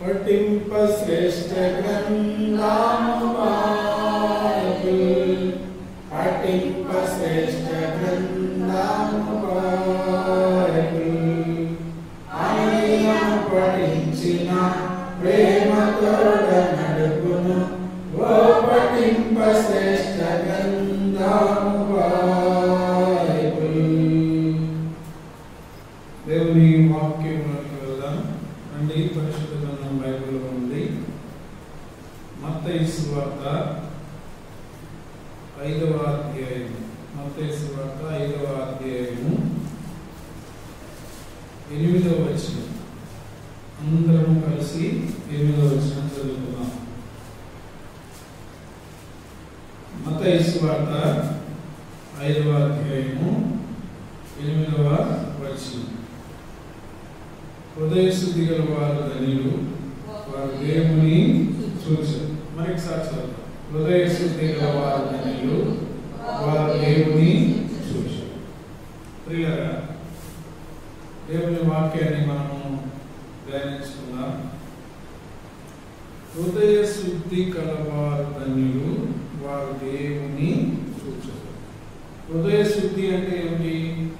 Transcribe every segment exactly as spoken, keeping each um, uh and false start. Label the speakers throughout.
Speaker 1: పఠింప శ్రేష్ఠ గ్రంథము బైబిల్, పఠింప శ్రేష్ఠ గ్రంథము బైబిల్, అనుదినము పఠించిన ప్రేమతోడ నడుపును, ఓ పఠింప శ్రేష్ఠ గ్రంథము బైబిల్. దేవుని వాక్యములకు వెళ్దాం. రండి, పరిశుద్ధ గ్రంథం బైబిల్లో ఉంది. మత్తయి సువార్త ఐదవ అధ్యాయం, మత్తయి సువార్త ఐదవ అధ్యాయము ఎనిమిదవ వచనం. అందరం కలిసి ఎనిమిదవ వచనం చదువుకుందాం. మత్తయి సువార్త ఐదవ అధ్యాయము ఎనిమిదవ వచనం. హృదయ శుద్ధి గల వారు ధన్యులు, వారు దేవుని చూచెదరు. మరొక సాక్షి, హృదయ శుద్ధి గల వారు ధన్యులు, వారు దేవుని చూచెదరు. ప్రియులారా, దేవుని వాక్యాన్ని మనము ధ్యానించుకుందాం. హృదయ శుద్ధి కలవారు ధన్యులు, వారు దేవుని చూచెదరు. హృదయ శుద్ధి అంటే ఏమిటి?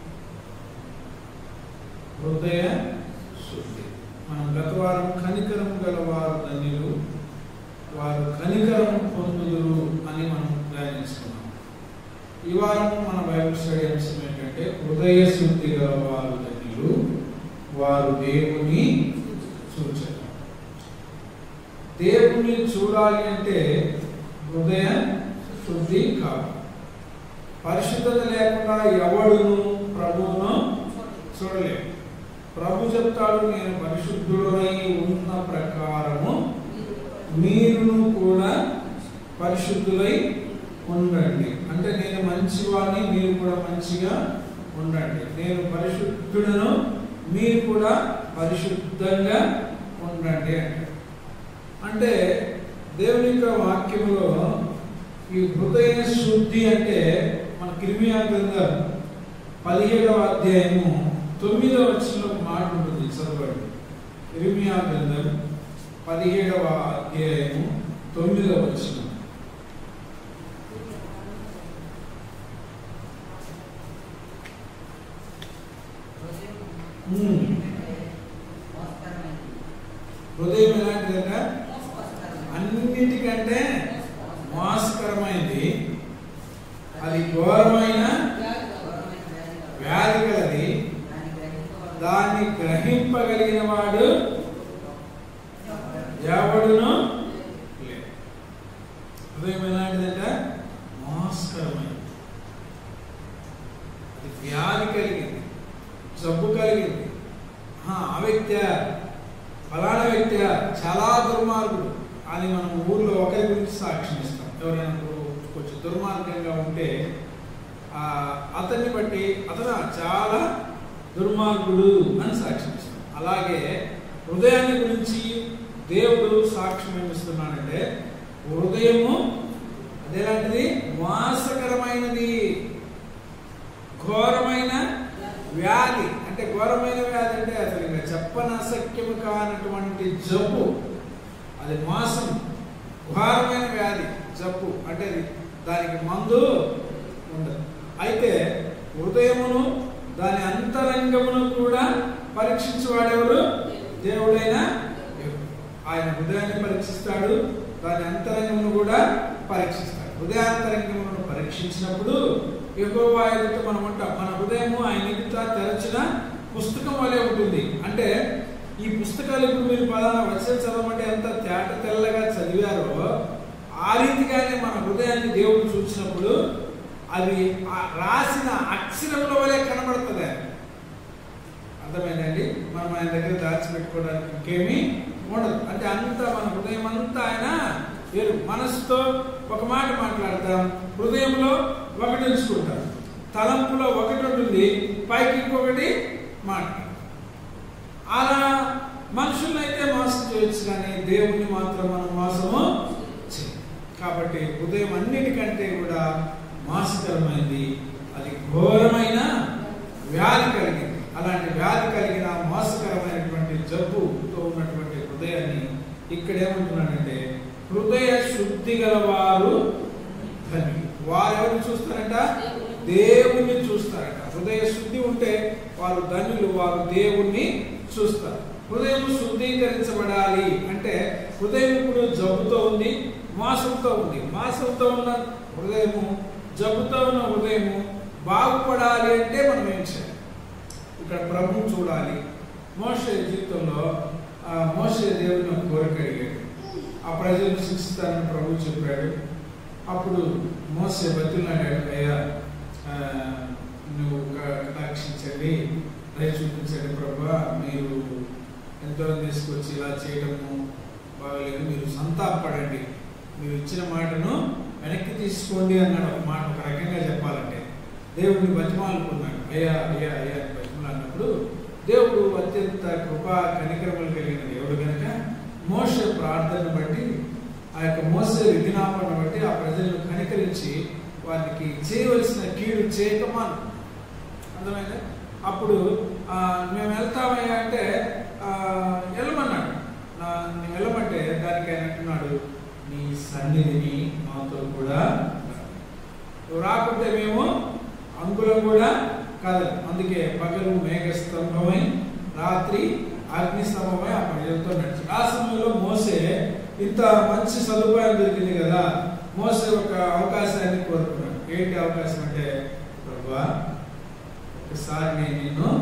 Speaker 1: హృదయ శుద్ధి. మనం గత వారం కనికరం గలవారు ధన్యులు, వారు కనికరం పొందుదురు అని మనం ధ్యానించుకున్నాం. ఈ వారం మన బైబిల్ స్టడీ అంశం ఏంటంటే హృదయ శుద్ధి గలవారు ధన్యులు, వారు దేవుని చూచెదరు. దేవుని చూడాలి అంటే హృదయ శుద్ధి కావాలి. పరిశుద్ధత లేకుండా ఎవడును ప్రభువును చూడలేడు. ప్రభు చెప్తాడు, నేను పరిశుద్ధుడై ఉన్న ప్రకారము మీరును కూడా పరిశుద్ధులై ఉండండి. అంటే నేను మంచివాడిని, మీరు కూడా మంచిగా ఉండండి. నేను పరిశుద్ధుడను, మీరు కూడా పరిశుద్ధంగా ఉండండి అంటే అంటే దేవుని యొక్క వాక్యంలో ఈ హృదయ శుద్ధి అంటే మన ఇర్మియా గ్రంథం పదిహేడవ అధ్యాయము తొమ్మిదవ వచనంలో ఒక మాట ఉంటుంది, చదవండి. ఇర్మియా గ్రంథం పదిహేడవ అధ్యాయము తొమ్మిదవ వచనం. హృదయం ఎలాంటిదంట? అన్నిటికంటే మోసకరమైంది, అది ఘోరమైన వ్యాధి కలది, దాన్ని గ్రహింపగలిగిన వాడు ఎవడును లేదు. హృదయం ఎలాంటిదంట? మోసకరమైంది, అది వ్యాధి కలిగింది, జబ్బు కలిగింది. ఆ వ్యక్తి, ఫలానా వ్యక్తి చాలా దుర్మార్గుడు అని మనం ఊర్లో ఒకరి గురించి సాక్ష్యం ఇస్తాం. ఎవరైనా కొంచెం దుర్మార్గంగా ఉంటే ఆ అతన్ని బట్టి అతను చాలా దుర్మార్గుడు అని సాక్ష్యం ఇస్తాం. అలాగే హృదయాన్ని గురించి దేవుడు సాక్ష్యం ఏమిస్తున్నాడంటే హృదయము అదేలాంటిది, మోసకరమైనది, ఘోరమైన వ్యాధి. అంటే ఘోరమైన వ్యాధి అంటే అసలు ఇంకా చెప్పనసక్యము కానటువంటి జబ్బు, అది మోసం, ఘోరమైన వ్యాధి, జబ్బు. అంటే దానికి మందు ఉండదు. అయితే హృదయమును దాని అంతరంగమును కూడా పరీక్షించేవాడెవరు? దేవుడైన ఆయన హృదయాన్ని పరీక్షిస్తాడు, దాని అంతరంగమును కూడా పరీక్షిస్తాడు. హృదయాంతరంగమును పరీక్షించినప్పుడు యెహోవా ఎదుట మనం ఉంటాం. మన హృదయము ఆయన ఎదుట తెరచిన పుస్తకం వలె ఉంటుంది. అంటే ఈ పుస్తకాలు ఇప్పుడు మీరు పలానా వచనం చదవమంటే ఎంత తేట తెల్లగా చదివారో ఆ రీతిగానే మన హృదయాన్ని దేవుడు చూసినప్పుడు అది రాసిన అక్షరముల వలె కనబడుతుంది. అర్థమైందండి? మనం ఆయన దగ్గర దాచిపెట్టుకోవడానికి ఇంకేమీ ఉండదు. అంటే అంతా మన హృదయం అంతా ఆయన వేరు. మనసుతో ఒక మాట మాట్లాడతాం, హృదయంలో ఒకటి ఉంచుకుంటాం, తలంపులో ఒకటి ఉంటుంది, పైకి ఇంకొకటి మాట్లాడతాం. అలా మనుషులను అయితే మోసం చేయొచ్చు, కానీ దేవుణ్ణి మాత్రం మనం మోసము చేయం. కాబట్టి హృదయం అన్నిటికంటే కూడా మోసకరమైంది, అది ఘోరమైన వ్యాధి కలిగింది. అలాంటి వ్యాధి కలిగిన మోసకరమైనటువంటి జబ్బుతో ఉన్నటువంటి హృదయాన్ని ఇక్కడ ఏమంటున్నాడంటే హృదయ శుద్ధి గల వారు ధన్యులు. వారు ఎవరిని చూస్తారంట? దేవుణ్ణి చూస్తారట. హృదయ శుద్ధి ఉంటే వారు ధన్యులు, వారు దేవుణ్ణి చూస్తారు. హృదయం శుద్ధీకరించబడాలి అంటే హృదయం ఇప్పుడు జబ్బుతో ఉంది, మోసంతో ఉంది. మోసంతో ఉన్న హృదయము, జబ్బుతో ఉన్న హృదయము బాగుపడాలి అంటే మనం ఏం చేయాలి? ఇక్కడ ప్రభువు చూడాలి. మోషే జీవితంలో మోషే దేవుని కోరిక అడిగాడు, ఆ ప్రజలను శిక్షిస్తానని ప్రభువు చెప్పాడు. అప్పుడు మోషే బతిలాడాడు, అయ్యా నువ్వు కటాక్షించండి, దయ చూపించండి ప్రభా, మీరు ఎంతో తీసుకొచ్చి ఇలా చేయడము బాగలేదు, మీరు సంతాపడండి, మీరు ఇచ్చిన మాటను వెనక్కి తీసుకోండి అన్నాడు. ఒక మాట ఒక రకంగా చెప్పాలంటే దేవుడిని బతిమాలుకున్నాడు. అయ్యా అయ్యా అయ్యా అని బతిమాలన్నప్పుడు దేవుడు అత్యంత కృపా కనికరములు కలిగిన దేవుడు కనుక మోషే ప్రార్థనను బట్టి, ఆ యొక్క మోసే విజ్ఞాపనను బట్టి ఆ ప్రజలను కనికరించి వారికి చేయవలసిన కీడు చేయకమాను. అర్థమైందా? అప్పుడు మేము వెళ్తామయ్యా అంటే వెళ్ళమన్నాడు. నేను వెళ్ళమంటే దానికి ఆయన అంటున్నాడు, నీ సన్నిధిని మాతో కూడా రాకుంటే మేము అంగుళం కూడా కాదు. అందుకే పగలు మేఘస్తంభమై రాత్రి అగ్నిస్తంభమై ఆ ప్రజలతో నడిచి. ఆ సమయంలో మోసే ఇంత మంచి సదుపాయం దొరికింది కదా, మోసే ఒక అవకాశాన్ని కోరుకున్నాడు. ఏంటి అవకాశం అంటే, ప్రభువా ఒకసారి నేను నిన్ను,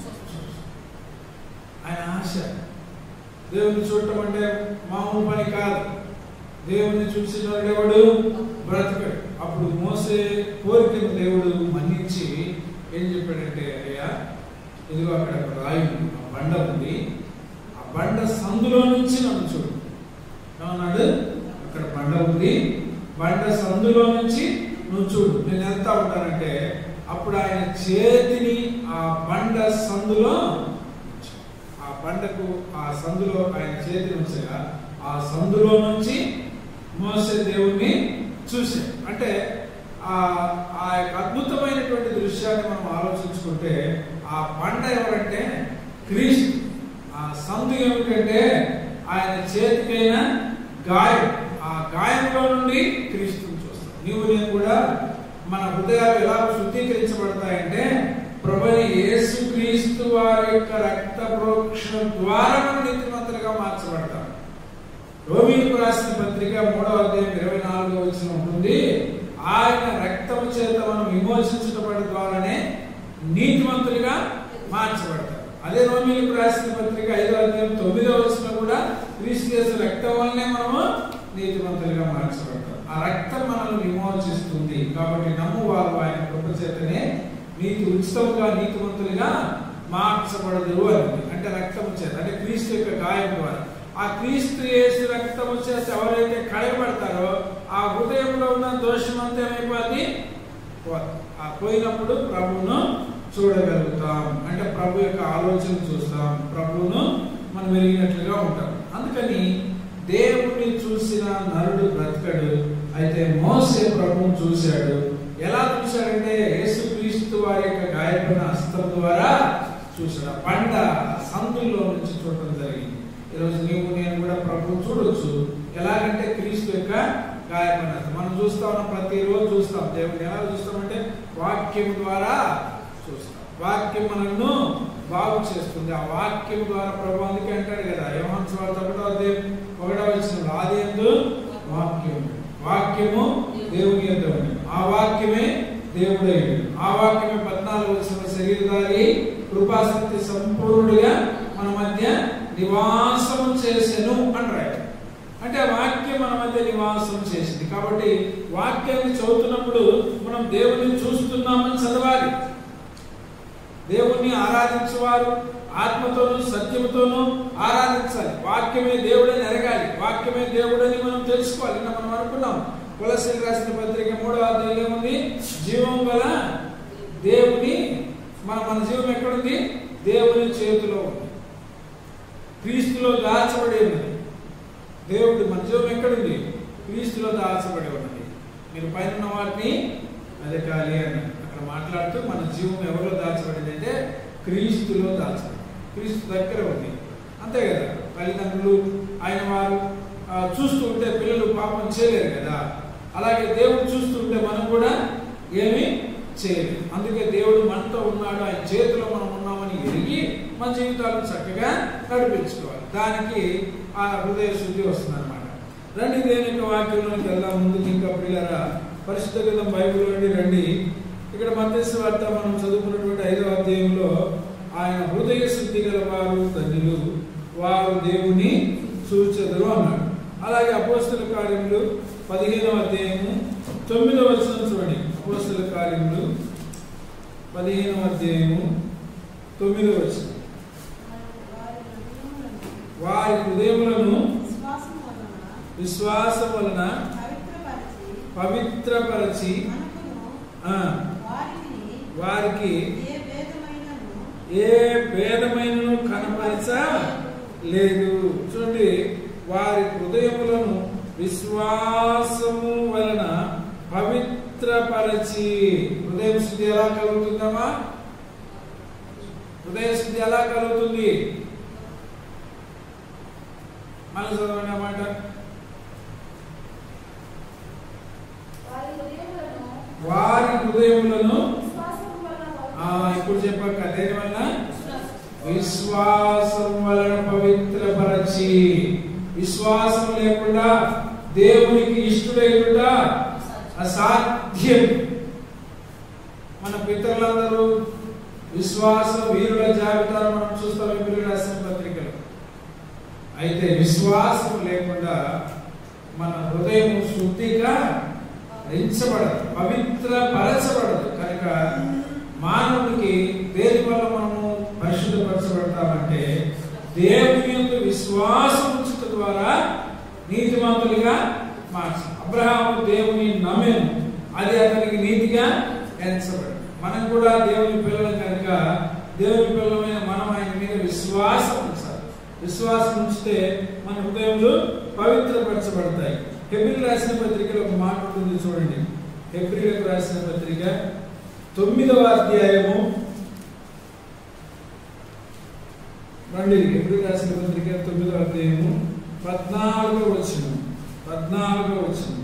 Speaker 1: ఆయన ఆశ. దేవుని చూడటం అంటే మామూలు పని కాదు. దేవుని చూసిన దేవుడు బ్రతకడు. అప్పుడు మోసే కోరికను దేవుడు మన్నించి ఏం చెప్పాడంటే, అయ్యా ఇదిగో అక్కడ ఒక రాయి ఉంది, ఆ బండ ఉంది, ఆ బండ సందులో నుంచి నన్ను చూడు అన్నాడు. అక్కడ బండ ఉంది, బండ సందులో నుంచి నువ్వు చూడు, నేను వెళ్తా ఉంటానంటే అప్పుడు ఆయన చేతిని ఆ బండ సందులో, ఆ బండకు ఆ సందులో ఆయన చేతిని ఉంచగా ఆ సందులో నుంచి మోసే దేవుణ్ణి చూశాడు. అంటే ఆ ఆ యొక్క అద్భుతమైనటువంటి దృశ్యాన్ని మనం ఆలోచించుకుంటే ఆ బండ ఎవరంటే క్రీస్తు, ఆ సందు ఏమిటంటే ఆయన చేతికైన గాయం, ఆ గాయంలో నుండి క్రీస్తుని చూస్తాం. నీవు నేను కూడా మన హృదయాలు ఎలా శుద్ధీకరించబడతాయంటే ప్రభువైన యేసు క్రీస్తు వారి యొక్క రక్త ప్రోక్షణ ద్వారా మనం నీతిమంతులుగా మార్చబడతాం. రోమీయులకు రాసిన పత్రిక మూడవ అధ్యాయం ఇరవై నాలుగో వచనం ఉంటుంది, ఆయన రక్తము చేత మనం విమోచించబడి ద్వారానే నీతిమంతులుగా మార్చబడతాం. అదే రోమీయులకు రాసిన పత్రిక ఐదో అధ్యాయం తొమ్మిదో వచనం కూడా క్రీస్తు యేసు రక్తం వల్లనే మనము నీతిమంతులుగా మార్చబడతాం. ఆ రక్తం మనల్ని విమోచిస్తుంది. కాబట్టి నమ్ము వారు ఆయన కృప చేతనే నీతి ఉచితముగా నీతిమంతులుగా మార్చబడదు అని. అంటే రక్తము చేత, అంటే క్రీస్తు యొక్క గాయం ద్వారా. ఆ క్రీస్తు యేసు రక్తము చేత ఎవరైతే కడగబడతారో ఆ హృదయంలో ఉన్న దోషం అంతా ఏమైపోద్ది, ఆ పోయినప్పుడు ప్రభువును చూడగలుగుతాం. అంటే ప్రభు యొక్క ఆలోచన చూస్తాం, ప్రభువును మనం వెలిగినట్లుగా ఉంటాం. అందుకని దేవుణ్ణి చూసిన నరుడు బ్రతకడు. అయితే మోసే ప్రభువును చూశాడు. ఎలా చూశాడంటే యేసు క్రీస్తు వారి యొక్క గాయపడిన హస్తం ద్వారా చూశాడు. ఆ బండ సందుల్లో నుంచి చూడటం జరిగింది. ఈరోజు నీవు నేను కూడా ప్రభువు చూడొచ్చు. ఎలాగంటే క్రీస్తు యొక్క గాయపడిన హస్తం. మనం చూస్తా ఉన్నాం, ప్రతిరోజు చూస్తాం. దేవుడిని ఎలా చూస్తామంటే వాక్యం ద్వారా చూస్తాం. వాక్యం మనల్ని బాగు చేస్తుంది. ఆ వాక్యం ద్వారా ప్రభు అందుకే అంటాడు కదా, యోహాను సువార్త ఒకటో అధ్యాయం ఒకటో వచనంలో, ఆది యందు వాక్యం, వాక్యము దేవుని యొద్ద ఉండెను, ఆ వాక్యమే దేవుడైన, ఆ వాక్యమే పద్నాలుగు వచనంలో శరీరధారి కృపాసక్తి సంపూర్ణుడిగా మన మధ్య నివాసము చేసెను అంటారు. అంటే ఆ వాక్యం మన మధ్య నివాసం చేసింది. కాబట్టి వాక్యాన్ని చదువుతున్నప్పుడు మనం దేవుని చూస్తున్నామని చదవాలి. దేవుణ్ణి ఆరాధించేవారు ఆత్మతోనూ సత్యముతోనూ ఆరాధించాలి. వాక్యమే దేవుడని ఎరగాలి, వాక్యమే దేవుడని మనం తెలుసుకోవాలి. మనం అనుకున్నాం కొలస్సీయులకు రాసిన పత్రిక మూడవ అధ్యాయంలో ఏముంది, జీవం గల దేవుని, మన మన జీవం ఎక్కడుంది, దేవుని చేతిలో ఉంది, క్రీస్తులో దాచబడి ఉన్నది. దేవుడు మన జీవం ఎక్కడుంది, క్రీస్తులో దాచబడి ఉన్నది. మీరు పైన వాటిని వెదకాలి అని అక్కడ మాట్లాడుతూ మన జీవం ఎవరిలో దాచబడింది అంటే క్రీస్తులో దాచబడింది. క్రీస్తు దగ్గర ఉంది, అంతే కదా. తల్లిదండ్రులు ఆయన వారు చూస్తూ ఉంటే పిల్లలు పాపం చేయలేరు కదా, అలాగే దేవుడు చూస్తూ ఉంటే మనం కూడా ఏమీ చేయలేదు. అందుకే దేవుడు మనతో ఉన్నాడు, ఆయన చేతిలో మనం ఉన్నామని ఎరిగి మన జీవితాలను చక్కగా నడిపించుకోవాలి. దానికి ఆ హృదయ శుద్ధి వస్తుంది అనమాట. రండి దేవుని వాక్యంలోకి వెళ్దాం. ముందుకు ఇంకా పిల్లరా పరిశుద్ధ గ్రంథం బైబిల్లోని రండి. ఇక్కడ మత్తయి వార్త మనం చదువుకున్నటువంటి ఐదవ అధ్యాయంలో ఆయన హృదయ శుద్ధి గల వారు ధన్యులు, వారు దేవుని చూచెదరు అన్నాడు. అలాగే అపోస్తల కార్యములు పదిహేనవ అధ్యాయము తొమ్మిదవ వచనం చూడండి. అపోస్తల కార్యములు పదిహేనవ అధ్యాయము తొమ్మిదవ వచనం. వారి హృదయములను విశ్వాసం వలన పవిత్రపరచి వారికి ఏ భేదమైనను కనపరచ లేదు. చూడండి, వారి హృదయములను విశ్వాసము వలన పవిత్రపరచి. హృదయ శుద్ధి ఎలా కలుగుతుందమ్మా? హృదయ శుద్ధి ఎలా కలుగుతుంది? మళ్ళీ చదవండి అన్నమాట. వారి హృదయములను ఇప్పుడు చెప్పాక దేని వలన? విశ్వాసం వలన పవిత్రపరచి. విశ్వాసం లేకుండా దేవునికి ఇష్టడైన అసాధ్యం. మన పితరులందరూ విశ్వాస వీరుల జాబితాను మనం చూస్తాం ఎబ్రీ రాసిన పత్రికలో. అయితే విశ్వాసం లేకుండా మన హృదయం శుద్ధిగా ఎంచబడదు, పవిత్ర పరచబడదు. కనుక మానవుడికి దేని వల్ల మనము పరిశుద్ధపరచబడతామంటే దేవుని యొక్క విశ్వాసం ఉంచుట ద్వారా నీతిమంతులుగా మార్చు. అబ్రహాము దేవుని నమ్మెను, అది అతనికి నీతిగా ఎంచబడింది. మనం కూడా దేవుని పిల్లలం కనుక దేవుని పిల్లలమైన మనం ఆయన మీద విశ్వాసం ఉంచాలి. విశ్వాసం ఉంచితే మన హృదయంలో పవిత్రపరచబడతాయి. హెబ్రీయులకు రాసిన పత్రికలో ఒక మాట ఉంటుంది చూడండి. హెబ్రీయులకు రాసిన పత్రిక తొమ్మిదవ అధ్యాయము రండి. హెబ్రీయులకు రాసిన పత్రిక తొమ్మిదవ అధ్యాయము పద్నాలుగో వచనం. పద్నాలుగో వచనం.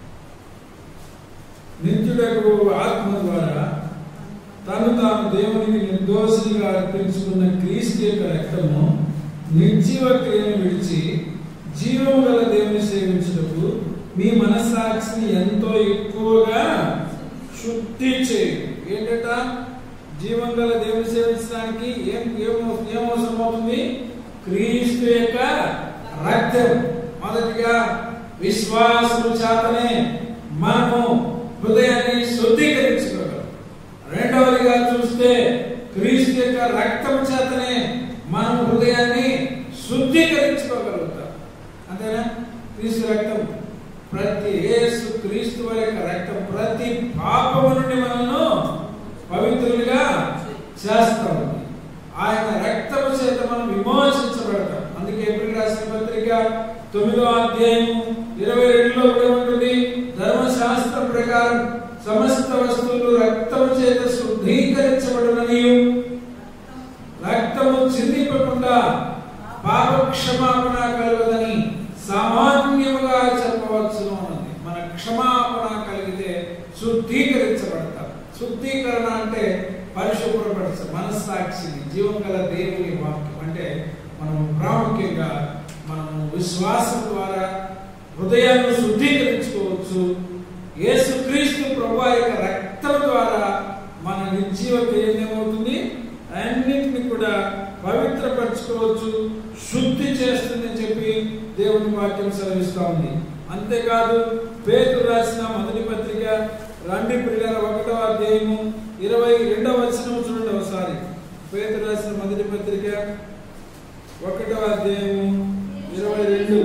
Speaker 1: నిత్యుడకు ఆత్మ ద్వారా తను తాను దేవునికి నిర్దోషిగా అర్పించుకున్న క్రీస్తు యొక్క రక్తము నిర్జీవ క్రియను విడిచి జీవము గల దేవుని సేవించుటకు మీ మనస్సాక్షిని ఎంతో ఎక్కువగా శుద్ధి చేయు. ఏంటట? జీవం గల దేవుని సేవించడానికి ఏం ఏం అవసరం అవుతుంది? క్రీస్తు యొక్క రక్తం. మొదటిగా విశ్వాసము చేతనే మనము హృదయాన్ని శుద్ధీకరించుకోగలం. రెండవదిగా చూస్తే క్రీస్తు యొక్క రక్తం చేతనే మనం హృదయాన్ని శుద్ధీకరించుకోగలుగుతాం. అంతేనా? క్రీస్తు రక్తం, ప్రతి యేసు క్రీస్తు వారి యొక్క రక్తం ప్రతి పాపము నుండి మనల్ని పవిత్రులుగా చేస్తాం. ఆయన రక్తము చేత మనం విమోచించబడతాం. అందుకే హెబ్రీయులకు రాసిన పత్రిక తొమ్మిదో అధ్యాయం ఇరవై రెండులో ఏమంటుంది? ధర్మశాస్త్రం ప్రకారం సమస్త వస్తువులు రక్తము చేత శుద్ధీకరించబడుననియు రక్తము చిందింపకుండా పాప క్షమాపణ కలుగుదని సామాన్యముగా చెప్పవచ్చును అన్నది. మన క్షమాపణ కలిగితే శుద్ధీకరించబడతాం. శుద్ధీకరణ అంటే పరిశుభ్రపరచ మనస్సాక్షిని, జీవం గల దేవుని వాక్యం అంటే మనం ప్రాముఖ్యంగా మనం విశ్వాసం ద్వారా హృదయాన్ని శుద్ధీకరించుకోవచ్చు. యేసుక్రీస్తు ప్రభువు యొక్క రక్తం ద్వారా మన నిర్జీవ క్రియ ఏమవుతుంది? అన్నింటినీ కూడా పవిత్రపరచుకోవచ్చు, శుద్ధి చేస్తుంది అని చెప్పి దేవుని వాక్యం సెలవిస్తా ఉంది. అంతేకాదు పేతురు రాసిన మొదటి పత్రిక రండి పిల్లల ఒకటో అధ్యాయము ఇరవై రెండవ వచనం చూడండి ఒకసారి. పేతురు రాసిన మొదటి పత్రిక ఒకటో అధ్యాయము ఇరవై రెండు.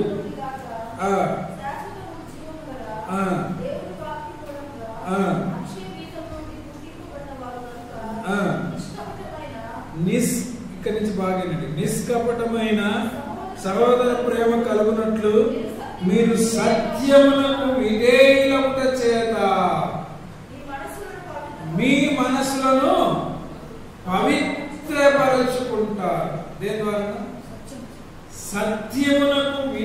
Speaker 1: నిస్ ఇక్కడి నుంచి బాగానండి. నిష్కపటమైన సహోదర ప్రేమ కలుగునట్లు మీరు సత్యములకు విధేయులముట చేత మీ మనసులను పవిత్రపరచుకుంటారు. దేని ద్వారా? సత్యములకు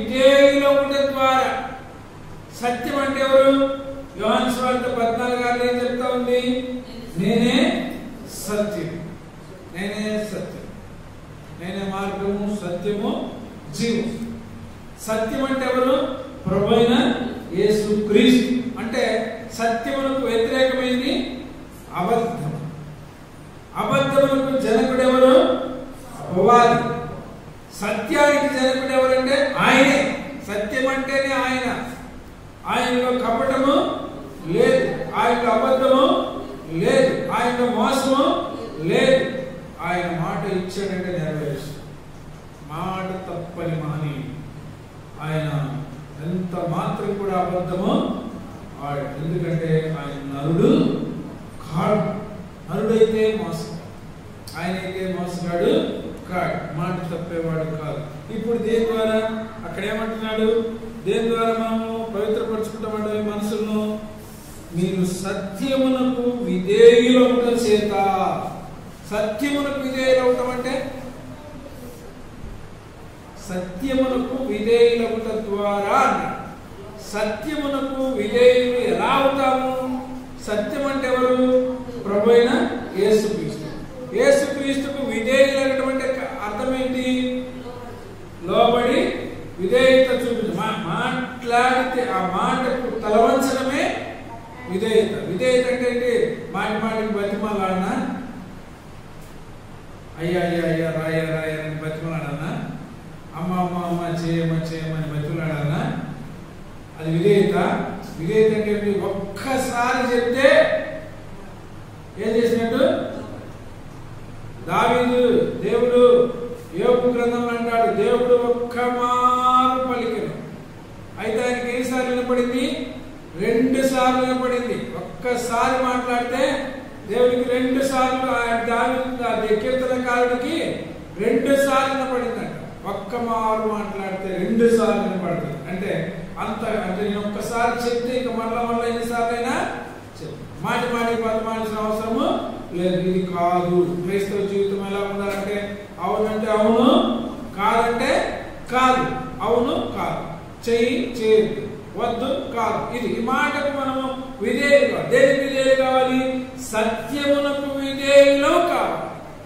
Speaker 1: సత్యం అంటే ఎవరు? యోహాను సువార్త పద్నాలుగు ఆరులో ఏం చెప్తా ఉంది? నేనే సత్యం, నేనే సత్యం, నేనే మార్గము సత్యము జీవం. సత్యం అంటే ఎవరు? ప్రభువైన యేసుక్రీస్తు. అంటే సత్యమునకు వ్యతిరేకమైంది అబద్ధం. అబద్ధమునకు జనకుడు ఎవరు? అపవాది. సత్యానికి జనకుడు ఎవరంటే ఆయనే. సత్యం అంటేనే ఆయన. ఆయనలో కపటము లేదు, ఆయనలో అబద్ధము లేదు, ఆయనలో మోసము లేదు. ఆయన మాట ఇచ్చాడంటే నెరవేరుస్తాడు. మాట తప్పని మాని ఆయన ఎంత మాత్రం కూడా అబద్ధము ఆడు. ఎందుకంటే ఆయన నరుడు కాడు. నరుడైతే మోసం, ఆయనైతే మోసగాడు కాడు, మాట తప్పేవాడు కాదు. ఇప్పుడు దేని ద్వారా అక్కడ ఏమంటున్నాడు? దేని ద్వారా మనము పవిత్రపరచుకుంటామంటే మనసును, మీరు సత్యమునకు విధేయులవుట చేత. సత్యమునకు విధేయులవటం అంటే సత్యమునకు విధేయులవుట ద్వారా. సత్యమునకు విధేయులు ఎలా అవుతాము? సత్యం అంటే ఎవరు? ప్రభువైన యేసుక్రీస్తు. యేసుక్రీస్తుకు విధేయులవటం అంటే అర్థం ఏంటి? లోబడి విధేయత చూపించు. మాట్లాడితే ఆ మాటకు తలవంచడమే విధేయత. విధేయత అంటే ఏంటి? మాటి మాటికి బతిమాలాడనా, అయ్యా అయ్యా అయ్యా రాయ రాయ అని బతిమాలాడనా, అమ్మ అమ్మ అమ్మ చేయమ్మ చేయమని బతిమాలాడనా? అది విధేయత. విధేయత అంటే ఒక్కసారి చెప్తే ఏం చేసినట్టు? దావీదు దేవుడు యోబు గ్రంథంలో అంటాడు, దేవుడు ఒక్క మారు పలికెను. అయితే ఆయనకి ఎన్నిసార్లు వినపడింది? రెండు సార్లు వినపడింది. ఒక్కసారి మాట్లాడితే దేవుడికి రెండు సార్లు, దావీదు కీర్తనకారుడికి రెండు సార్లు వినపడిందంట. ఒక్క మారు మాట్లాడితే రెండు సార్లు వినపడుతుంది. అంటే అంత అంటే నేను ఒక్కసారి చెప్తే ఇక మళ్ళా మళ్ళీ ఎన్నిసార్లు అయినా చెప్పు. మాటి మాటి బతమాల్సిన అవసరము లేదు. ఇది కాదు. క్రైస్తవ జీవితం ఎలా ఉండాలంటే అవునంటే అవును, కాదంటే కాదు, అవును కాదు, చెయ్యి చేయదు, వద్దు కాదు. ఇది ఈ మాటకు మనము విధేయులు కావాలి. దేనికి విధేయులు కావాలి? సత్యమునకు విధేయులు కావాలి,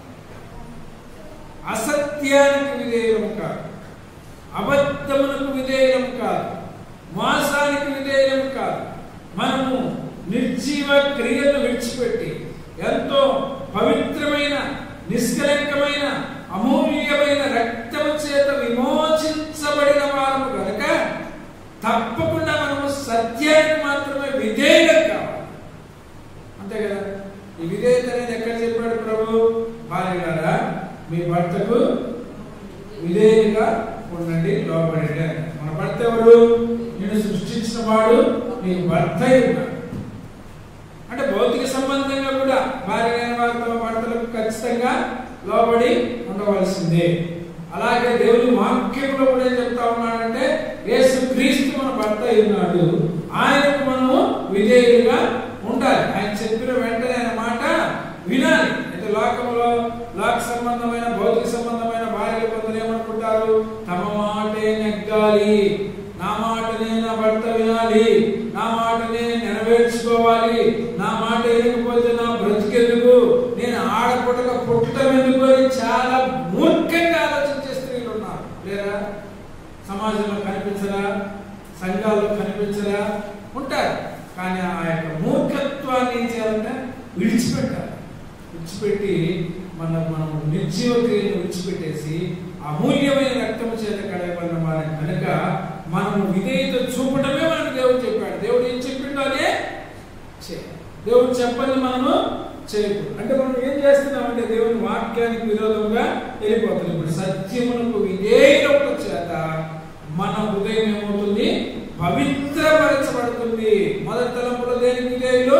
Speaker 1: అసత్యానికి విధేయులం కాదు, అబద్ధమునకు విధేయులం కాదు, మోసానికి విధేయులం కాదు. మనము నిర్జీవ క్రియలను విడిచిపెట్టి ఎంతో పవిత్రమైన, నిష్కలంకమైన, అమూల్యమైన రక్తము చేత విమోచించబడిన వారము కనుక తప్పకుండా మనము సత్యానికి మాత్రమే విధేయులం కావాలి. అంతే కదా? ఈ విధేయత అనేది ఎక్కడ చెప్పాడు ప్రభు? భార్యలారా మీ భర్తకు విధేయులుగా ఉండండి, లోబడండి. మన భర్త ఎవరు? నేను సృష్టించిన వాడు నీ భర్త ఉన్నాడు. అంటే భౌతిక సంబంధంగా కూడా భార్య అయిన వారితో భర్తలకు ఖచ్చితంగా లోబడి ఉండవలసిందే. అలాగే దేవుని వాక్యంలో కూడా ఏం చెప్తా ఉన్నాడంటే యేసుక్రీస్తు మన భర్త ఉన్నాడు, ఆయనకు మనము విధేయులుగా ఉండాలి. ఆయన చెప్పిన వెంటనే ఆయన మాట వినాలి. అయితే లోకంలో లోక సంబంధమైన, భౌతిక సంబంధమైన భార్యలు కొందరు ఏమనుకుంటారు? తమ మాటే నెగ్గాలి, నా మాటనే నా భర్త వినాలి, నా మాటనే నెరవేర్చుకోవాలి, నా మాట వినకపోతే నా బ్రతికెందుకు, నేను ఆడపుట్టక పుట్టడం ఎందుకు అని చాలా మూర్ఖంగా ఆలోచించే స్త్రీలు ఉన్నారు. లేరా? సమాజంలో కనిపించరా? సంఘాల్లో కనిపించరా? ఉంటారు. కానీ ఆ యొక్క మూర్ఖత్వాన్ని ఏం చేయాలంటే విడిచిపెట్టాలి. విడిచిపెట్టి మన మనం నిర్జీవ క్రియను విడిచిపెట్టేసి అమూల్యమైన రక్తము చేత కడగబడిన వారిని కనుక మనము విధేయత చూపటమే మనకు దేవుడు చెప్పాడు. దేవుడు ఏం చెప్పిండో అదే చేయాలి. దేవుడు చెప్పని మనము చేయకూడదు. అంటే మనం ఏం చేస్తున్నామంటే దేవుని వాక్యానికి విరోధంగా వెళ్ళిపోతుంది. ఇప్పుడు సత్యమునకు విధేయుల చేత మన హృదయం ఏమవుతుంది? పవిత్రపరచబడుతుంది. మొదటి తలంపులో దేనికి విధేయులు?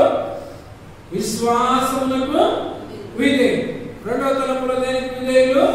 Speaker 1: విశ్వాసమునకు విధేయులు. రెండవ తలంపులో దేనికి విధేయులు?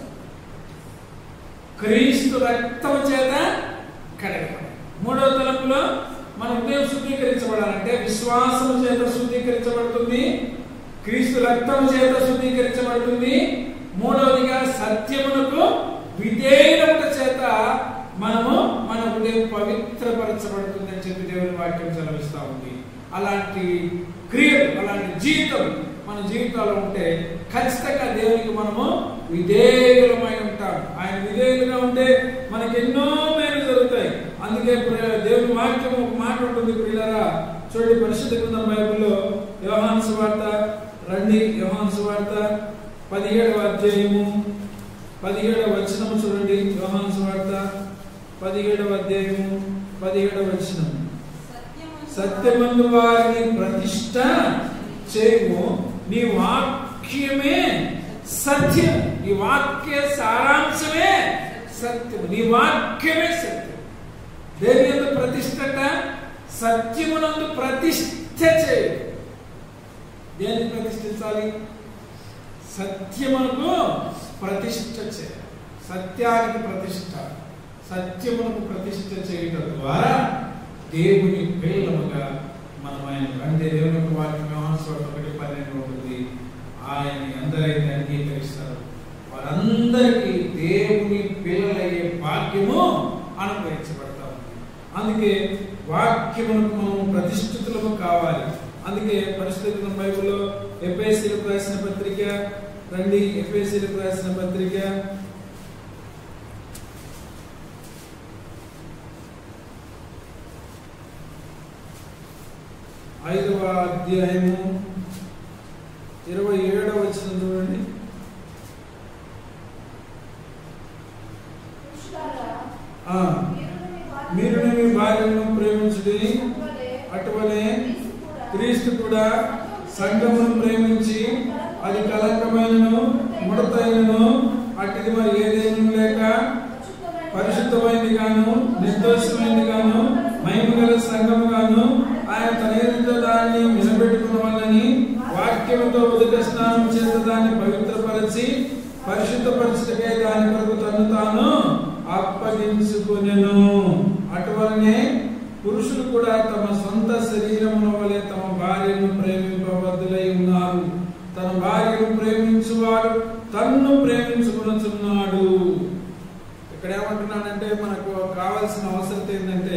Speaker 1: క్రీస్తు రక్తము చేత కడగబడి. మూడవ తలంపులో మన హృదయం శుద్ధీకరించబడాలంటే విశ్వాసము చేత శుద్ధీకరించబడుతుంది, క్రీస్తు రక్తము చేత శుద్ధీకరించబడుతుంది. మూడవదిగా సత్యమునకు విధేయులముట చేత మనము మన హృదయం పవిత్రపరచబడుతుందని చెప్పి దేవుని వాక్యం సెలవిస్తా ఉంది. అలాంటి క్రియలు, అలాంటి జీవితం మన జీవితాల్లో ఉంటే ఖచ్చితంగా దేవునికి మనము విధేయులమై ఉంటాం. ఆయన విధేయులుగా ఉంటే మనకి ఎన్నో మేలు జరుగుతాయి. అందుకే దేవుని వాక్యం ఒక మాట ఉంటుంది ప్రియులారా, చూడండి పరిశుద్ధ గ్రంథం బైబిల్లో యోహాను సువార్త, రండి యోహాను సువార్త పదిహేడవ అధ్యాయము పదిహేడవ వచనము చూడండి. యోహాను సువార్త పదిహేడవ అధ్యాయము పదిహేడవ వచనం. సత్యమందు వారిని ప్రతిష్ఠ చేయము, నీ వాక్యమే సత్యం. నీ వాక్య సారాంశమే సత్యం. నీ వాక్యమే సత్యం. దేని యందు ప్రతిష్ఠట? సత్యమునందు ప్రతిష్ఠ చేయ. దేన్ని ప్రతిష్ఠించాలి? సత్యమునకు ప్రతిష్ఠ చేయ. సత్యానికి ప్రతిష్ఠ, సత్యమునకు ప్రతిష్ఠ చేయడం ద్వారా దేవుని పిల్లలుగా మనం ఆయన అంటే దేవుని యొక్క వాక్యం యోహాను సువార్త ఒకటి పన్నెండు ఉంటుంది. ఆయన ఎందరైతే అంగీకరిస్తారు వారందరికీ దేవుని పిల్లలయ్యే భాగ్యము అనుగ్రహించబడతా ఉంది. అందుకే వాక్యమునకు మనం ప్రతిష్ఠితులము కావాలి. అందుకే పరిశుద్ధ బైబిల్లో ఎఫెసీయులకు రాసిన పత్రిక, రండి ఎఫెసీయులకు రాసిన పత్రిక ఐదవ అధ్యాయము ఇరవై ఏడవ వచనం చూడండి. మీరు మీ భార్యను ప్రేమించుడి, అటువలే క్రీస్తు కూడా సంఘమును ప్రేమించి అది కలంకమైనను ముడతైనను అట్టిది మరి ఏదేమీ లేక పరిశుద్ధమైనది గాను నిర్దోషమైనది గాను మహిమ గల సంఘము గాను ఆయన తన ఎదుట దాన్ని నిలబెట్టుకున్నవాళ్ళని వాక్యముతో ఉదక స్నానం చేత దాన్ని పవిత్రపరిచి పరిశుద్ధపరచుటకై దాని కొరకు తను తాను అప్పగించుకొనెను. అటువలనే పురుషులు కూడా తమ సొంత శరీరముల వలె తమ భార్యను ప్రేమింపబద్ధులై ఉన్నారు. తన భార్యను ప్రేమించువాడు తన్ను ప్రేమించుకొనుచున్నాడు. ఇక్కడ ఏమంటున్నానంటే మనకు కావాల్సిన అవసరం ఏంటంటే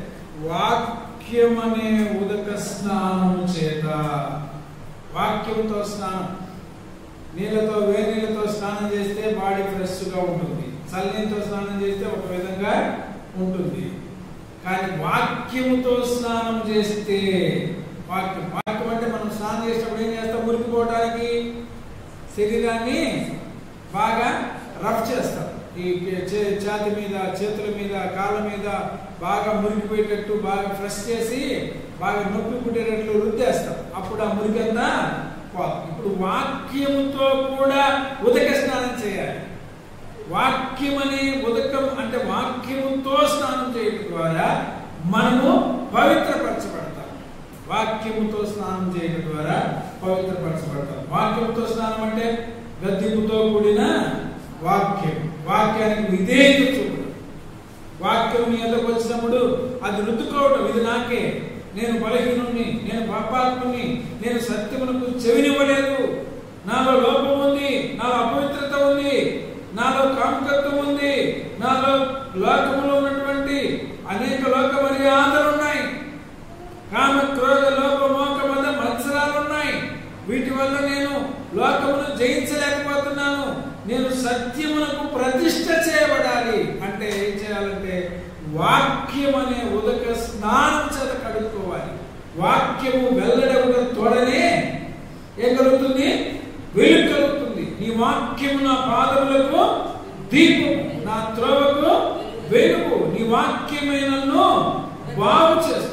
Speaker 1: వాక్యం అనే ఉదక స్నానము చేత, వాక్యంతో స్నానం. నీళ్ళతో వేడి నీళ్ళతో స్నానం చేస్తే బాడీ ఫ్రెష్ గా ఉంటుంది, చల్లనీతో స్నానం చేస్తే ఒక విధంగా ఉంటుంది. కానీ వాక్యముతో స్నానం చేస్తే, వాక్యం వాక్యం అంటే మనం స్నానం చేసినప్పుడు ఏం చేస్తాం? మురికిపోవడానికి శరీరాన్ని బాగా రఫ్ చేస్తాం. ఈ ఛాతి మీద, చేతుల మీద, కాళ్ళ మీద బాగా మురికిపోయేటట్టు బాగా ఫ్రెష్ చేసి బాగా నొప్పి పుట్టేటట్లు రుద్దేస్తాం. అప్పుడు ఆ మురికి అంతా పోతుంది. ఇప్పుడు వాక్యముతో కూడా ఉదక స్నానం చేయాలి. వాక్యం అనే ఉదకం అంటే వాక్యముతో స్నానం చేయడం ద్వారా మనము పవిత్రపరచబడతాం. వాక్యముతో స్నానం చేయడం ద్వారా పవిత్రపరచబడతాం. వాక్యముతో స్నానం అంటే గద్దింపుతో కూడిన వాక్యం, వాక్యానికి విధేయత చూపడం. వాక్యం నీ ఎదుకు వచ్చినప్పుడు అది రుద్దుకోవడం, ఇది నాకే, నేను బలహీనుణ్ణి, నేను పాపాత్ముని, నేను సత్యమునకు చెవినివ్వలేదు, నాలో లోపం ఉంది, నాలో అపవిత్రత ఉంది, నాలో కామకత్వం ఉంది, నాలో లోకములో ఉన్నటువంటి అనేక లోక మర్యాదలు ఉన్నాయి, కామ క్రోధ లోప మోక మద మత్సరాలు ఉన్నాయి. వీటి వల్ల నేను లోకమును జయించలేకపోతున్నాను. నేను సత్యమునకు ప్రతిష్ఠ చేయబడాలి అంటే ఏం చేయాలంటే వాక్యం అనే ఉదక స్నానం చేత కడుక్కోవాలి. వాక్యము వెల్లడగుట తోడనే ఏం కలుగుతుంది? వెలుగు కలుగుతుంది. నీ వాక్యము నా పాదములకు దీపము, నా త్రోవకు వెలుగు. నీ వాక్యమే నన్ను బాగు చేస్తుంది.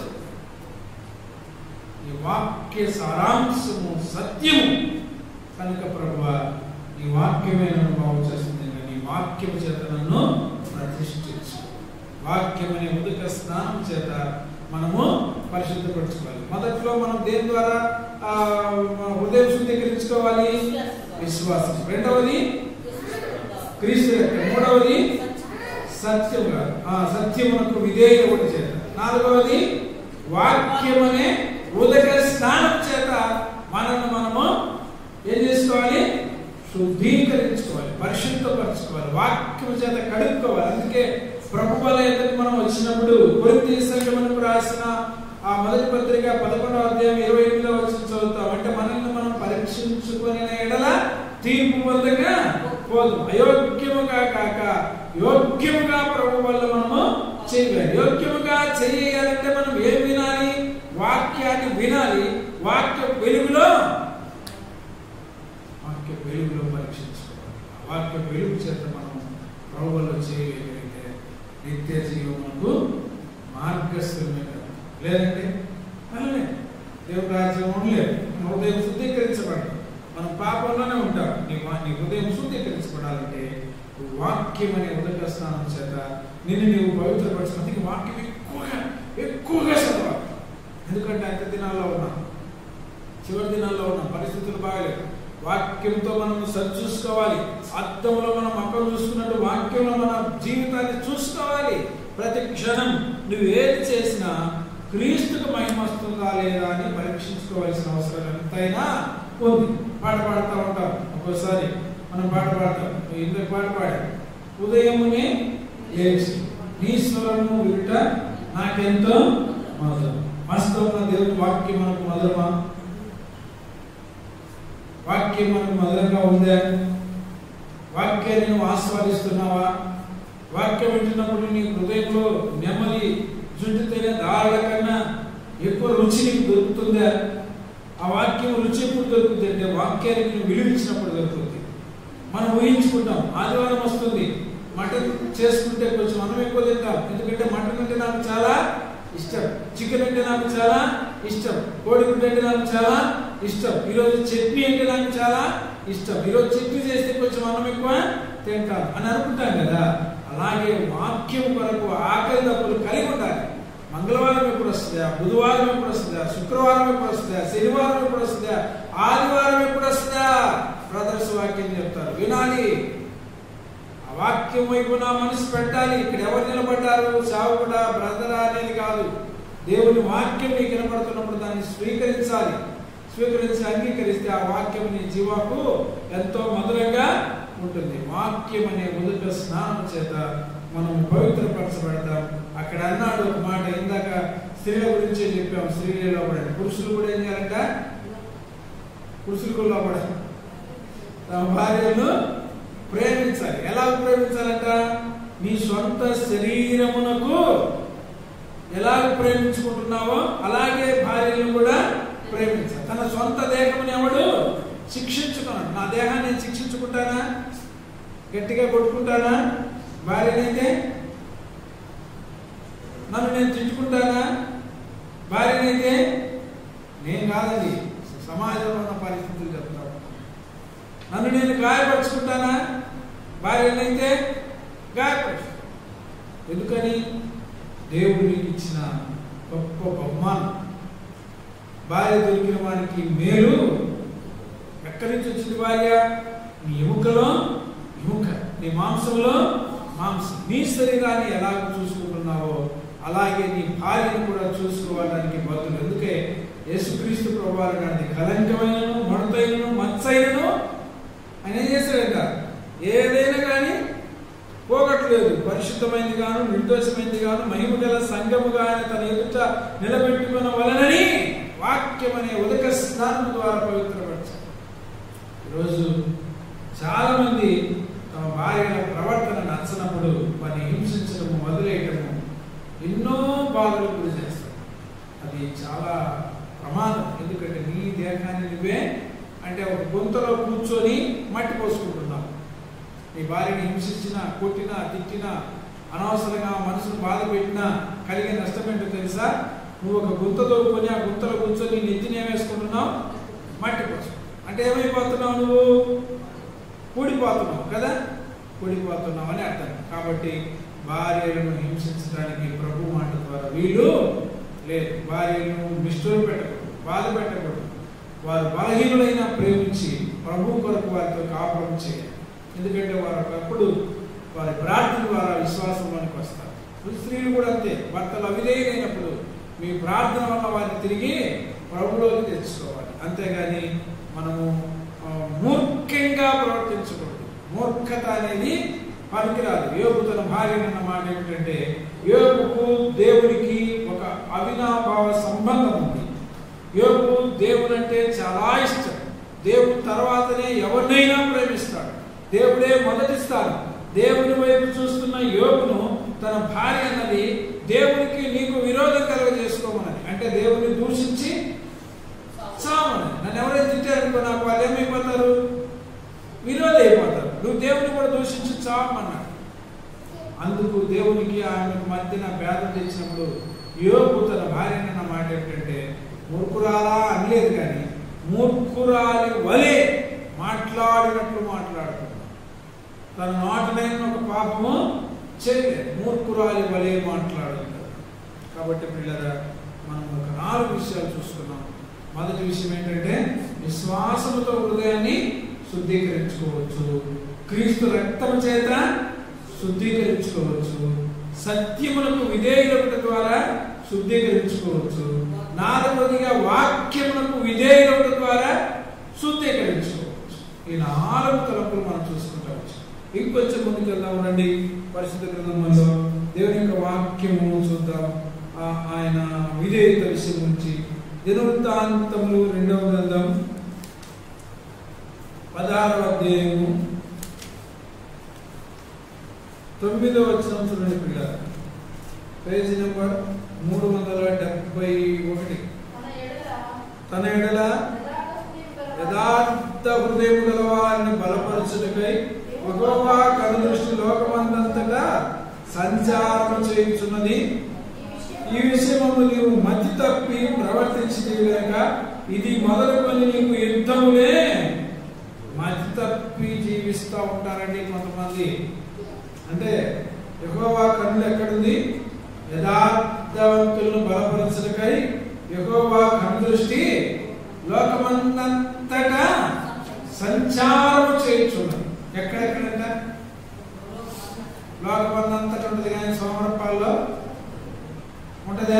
Speaker 1: నీ వాక్య సారాంశము సత్యము కనుక ప్రభువా నీ వాక్యమే నన్ను బాగు చేస్తుంది. నీ వాక్యము చేత నన్ను ప్రతిష్ఠించు. వాక్యం అనే ఉదక స్నానం చేత మనము పరిశుద్ధపరచుకోవాలి. మొదట్లో మనం దేని ద్వారా హృదయం శుద్ధీకరించుకోవాలి? విశ్వాసం. రెండవది క్రీస్తు రక్తం. మూడవది సత్యముగా సత్యమునకు విధేయుడు చేత. నాలుగవది వాక్యం అనే ఉదక స్నానం చేత మనల్ని మనము ఏం చేసుకోవాలి? శుద్ధీకరించుకోవాలి, పరిశుద్ధపరచుకోవాలి, వాక్యం చేత కడుక్కోవాలి. అందుకే ప్రభు వల్ల ఎదుటి మనం వచ్చినప్పుడు కొరింథీ సంఘమునకు రాసిన ఆ మొదటి పత్రిక పదకొండవ అధ్యాయం ఇరవై ఎనిమిదవ వచనం చదువుతాం. అంటే మనల్ని మనం పరీక్షించుకునే ఎడల తీర్పు పొందగా పోదు. అయోగ్యముగా కాక యోగ్యముగా ప్రభు వల్ల మనము చేయాలి. యోగ్యముగా చేయాలంటే మనం ఏం వినాలి? వాక్యాన్ని వినాలి. వాక్య వెలుగులో వాక్య వెలుగులో పరీక్షించుకోవాలి. వాక్య వెలుగు చేత మనం ప్రభు వల్ల చేయగలిగితే నిత్య జీవమునకు మార్గస్థులమే కదా. లేదంటే అలానే దేవుని రాజ్యం ఉండలేదు. మన హృదయం శుద్ధీకరించబడి మనం పాపంలోనే ఉంటాం. నీ నీ హృదయం శుద్ధీకరించబడాలంటే వాక్యం అనే ఉదక స్నానం చేత నిన్ను నీవు పవిత్రపరచడానికి వాక్యం ఎక్కువగా ఎక్కువగా చదవాలి. ఎందుకంటే అంత దినాల్లో ఉన్నాం, చివరి దినాల్లో ఉన్నాం, పరిస్థితులు బాగలేదు. వాక్యంతో మనం సరిచూసుకోవాలి. అద్దంలో మనం అక్కలు చూసుకున్నట్టు వాక్యంలో మన జీవితాన్ని చూసుకోవాలి. ప్రతి క్షణం నువ్వు ఏది చేసినా క్రీస్తుకు మహిమ వస్తుందా లేదా అని పరీక్షించుకోవాల్సిన అవసరం ఎంతైనా ఉంది. పాట పాడుతూ ఉంటాం. ఒక్కోసారి మనం పాట పాడతాం. ఇందుకు పాట పాడాం, ఉదయమునే లేచి నీ స్వరము వింట నాకెంతో మధురం. వాస్తవంగా దేవుని వాక్యం మనకు మధురమా? వాక్యం మనకు మధురంగా ఉందా? వాక్యాన్ని నువ్వు ఆస్వాదిస్తున్నావా? వాక్యం వింటున్నప్పుడు నీ హృదయంలో నెమ్మది జుట్టుతేనే దారుల కన్నా ఎక్కువ రుచి నీకు దొరుకుతుందా? ఆ వాక్యం రుచి ఎప్పుడు దొరుకుతుంది అంటే వాక్యానికి నువ్వు విలువించినప్పుడు దొరుకుతుంది. మనం ఊహించుకుంటాం, ఆదివారం వస్తుంది, మటన్ చేసుకుంటే కొంచెం అన్నం ఎక్కువ తింటాం. ఎందుకంటే మటన్ అంటే నాకు చాలా ఇష్టం, చికెన్ అంటే నాకు చాలా ఇష్టం, కోడిగుడ్డు అంటే నాకు చాలా ఇష్టం, ఈరోజు చట్నీ అంటే నాకు చాలా ఇష్టం, ఈరోజు చట్నీ చేస్తే కొంచెం అన్నం ఎక్కువ తింటాం అని అనుకుంటాం కదా. అలాగే వాక్యం కొరకు ఆకలి దప్పులు కలిగి ఉండాలి. మంగళవారం ఎప్పుడు వస్తుందా, బుధవారం ఎప్పుడు వస్తుందా, శుక్రవారం ఎప్పుడు వస్తుందా, శనివారం ఎప్పుడు వస్తుందా, ఆదివారం ఎప్పుడు వస్తుందా? బ్రదర్స్ వాక్యం చెప్తారు, వినాలి. ఆ వాక్యం వైపు నా మనసు పెట్టాలి. ఇక్కడ ఎవరు నిలబడ్డారు, చావుడా బ్రదరా అనేది కాదు. దేవుని వాక్యం నీకు వినపడుతున్నప్పుడు దాన్ని స్వీకరించాలి. స్వీకరించి అంగీకరిస్తే ఆ వాక్యం నీ జీవాకు ఎంతో మధురంగా ఉంటుంది. వాక్యం అనే మొదటి స్నానం చేత మనం పవిత్రపరచబడతాం. అక్కడ అన్నాడు ఒక మాట, ఇందాక స్త్రీల గురించే చెప్పాం. స్త్రీలే లోపడండి, పురుషులు కూడా ఏం చేయాలంట? పురుషులు కూడా లోపడాలి. తమ భార్యను ప్రేమించాలి. ఎలా ప్రేమించాలంట? నీ సొంత శరీరమునకు ఎలా ప్రేమించుకుంటున్నావో అలాగే భార్యను కూడా ప్రేమించాలి. తన సొంత దేహముని ఎవడు శిక్షించుకున్నాడు. నా దేహాన్ని నేను శిక్షించుకుంటానా? గట్టిగా కొట్టుకుంటానా? భార్యనైతే నన్ను నేను తిట్టుకుంటానా? భార్యనైతే నేను కాదండి, సమాజంలో ఉన్న పరిస్థితులు చెప్తా. నన్ను నేను గాయపరుచుకుంటానా? భార్యనైతే గాయపరుచుకుంటా. ఎందుకని? దేవుడు నీకు ఇచ్చిన గొప్ప బహుమానం. భార్య దొరికిన వానికి మేలు. ఎక్కడి నుంచి వచ్చింది భార్య? నీ ఎముకలో ఎముక, నీ మాంసంలో మాంసం. నీ శరీరాన్ని ఎలా చూసుకుంటున్నావో అలాగే నీ భార్యను కూడా చూసుకోవడానికి బదులు. ఎందుకే యేసుక్రీస్తు ప్రభువారు గారిని కలంకమైనను మడతైనను మచ్చైనను ఆయన ఏం చేశాడంట? ఏదైనా కానీ పోగొట్టలేదు. పరిశుద్ధమైంది గాను నిర్దోషమైంది గాను మహిమ గల సంఘముగా ఆయన తన ఎదుట నిలబెట్టుకున్న వలనని వాక్యం అనే ఉదక స్నానం ద్వారా పవిత్రపరచారు. ఈరోజు చాలా మంది తమ భార్యల ప్రవర్తన నచ్చనప్పుడు వారిని హింసించడము, వదిలేయటము, ఎన్నో బాధలు గురి చేస్తారు. అది చాలా ప్రమాదం. ఎందుకంటే నీ దేహాన్ని నువ్వే అంటే ఒక గుంతలో కూర్చొని మట్టి పోసుకుంటున్నావు. నీ భార్యని హింసించినా, కొట్టినా, తిట్టినా, అనవసరంగా మనసును బాధ పెట్టినా కలిగే నష్టం ఏంటో తెలుసా? నువ్వు ఒక గుంత దొరుకుని ఆ గుంతలో కూర్చొని నెత్తిని ఏమేసుకుంటున్నావు? మట్టి పోసు. అంటే ఏమైపోతున్నావు? నువ్వు కూడిపోతున్నావు కదా. కూడిపోతున్నావు అని అర్థం. కాబట్టి భార్యలను హింసించడానికి ప్రభు మాట ద్వారా వీలు లేదు. భార్యలను నిష్ఠూరం పెట్టకూడదు, బాధ పెట్టకూడదు. వారు బలహీనులైన ప్రేమించి ప్రభు కొరకు వారితో కాపురం చేయాలి. ఎందుకంటే వారు ఒకప్పుడు వారి ప్రార్థన ద్వారా విశ్వాసంలోనికి వస్తారు. స్త్రీలు కూడా అంతే. భర్తలు అవిధేయులైనప్పుడు మీ ప్రార్థన వల్ల వారిని తిరిగి ప్రభులోకి తెచ్చుకోవాలి. అంతేగాని మనము మూర్ఖంగా ప్రవర్తించకూడదు. మూర్ఖత అనేది పనికిరాదు. యోబు తన భార్య అన్న మాట ఏమిటంటే, యోబుకు దేవునికి ఒక అవినాభావ సంబంధం ఉంది. యోబు దేవుడంటే చాలా ఇష్టం. దేవుడు తర్వాతనే ఎవరినైనా ప్రేమిస్తాడు. దేవుడే మొదటిస్తాడు. దేవుని వైపు చూస్తున్న యోబును తన భార్య అన్నది దేవునికి నీకు విరోధం కలుగజేసుకోమన్నది. అంటే దేవుని దూషించి చావమని. నన్ను ఎవరైతే తిట్టారనుకో నాకు వాళ్ళు ఏమైపోతారు? విరోధం అయిపోతారు. నువ్వు దేవుని కూడా దూషించి చావమన్నాడు. అందుకు దేవునికి ఆమెకు మధ్యన భేదం తెచ్చినప్పుడు యోబు తన భార్య అన్న మాట ఏమిటంటే, మూర్ఖురాలా అనలేదు కానీ మూర్ఖురాలి వలె మాట్లాడినట్లు మాట్లాడుతున్నాడు. తన నోటినైనా ఒక పాపము చేయలేదు. మూర్ఖురాలి వలె మాట్లాడుతున్నాడు. కాబట్టి పిల్లరా, మనం ఒక నాలుగు విషయాలు చూసుకున్నాం. మొదటి విషయం ఏంటంటే, విశ్వాసముతో హృదయాన్ని శుద్ధీకరించుకోవచ్చు, క్రీస్తు రక్తం చేత శుద్ధీకరించుకోవచ్చు, సత్యములకు విధేయులపట ద్వారా శుద్ధీకరించుకోవచ్చు, నాలుగవదిగా వాక్యములకు విధేయులపట ద్వారా శుద్ధీకరించుకోవచ్చు. ఈ నాలుగు తలపులు మనం చూసుకుంటా వచ్చు. ఇంకొంచెం ముందుకు వెళ్దాం రండి. పరిశుద్ధ గ్రంథంలో దేవుని యొక్క వాక్యము చూద్దాం. ఆయన విధేయత విషయం నుంచి దినవృత్తాంతములు రెండవ గ్రంథం పదహారవ అధ్యాయము తొమ్మిదవ వచనం చూడండి పిల్లలు. పేజీ నెంబర్ మూడు వందల డెబ్బై ఒకటి. తన ఎడల యథార్థ హృదయం గల వారిని బలపరచుటకై యెహోవా కనుదృష్టి లోకమందంతటా సంచారం చేయుచున్నది. ఈ విషయము నీవు మతి తప్పి ప్రవర్తించితివి గనుక ఇది మొదలుకొని నీకు యుద్ధములే. మతి తప్పి జీవిస్తూ ఉంటారండి కొంతమంది. అంటే యెహోవా కన్నులు ఎక్కడుంది? యథార్థవంతులను బలపరచుటకై యెహోవా కనుదృష్టి లోకమందంతటా సంచారం చేయుచున్నది. ఎక్కడెక్కడంట? లోకమందంతటా ఉంటుంది కానీ సోమరపాల్లో ఉంటుందా?